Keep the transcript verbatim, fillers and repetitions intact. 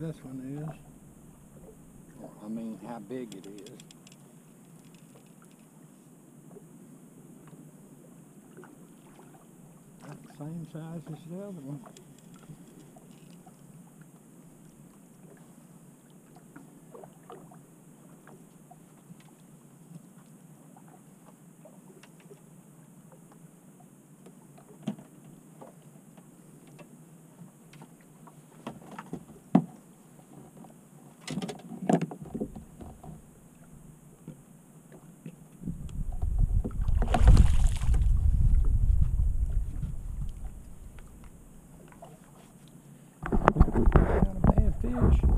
this one is. I mean, how big it is. About the same size as the other one. Not a bad fish.